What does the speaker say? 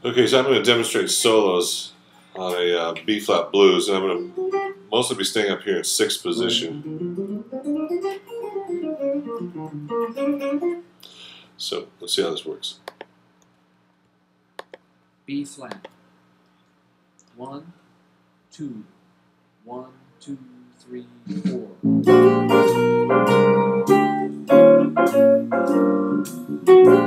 Okay, so I'm going to demonstrate solos on a B-flat blues, and I'm going to mostly be staying up here in 6th position. So let's see how this works. B flat. 1, 2, 1, 2, 3, 4.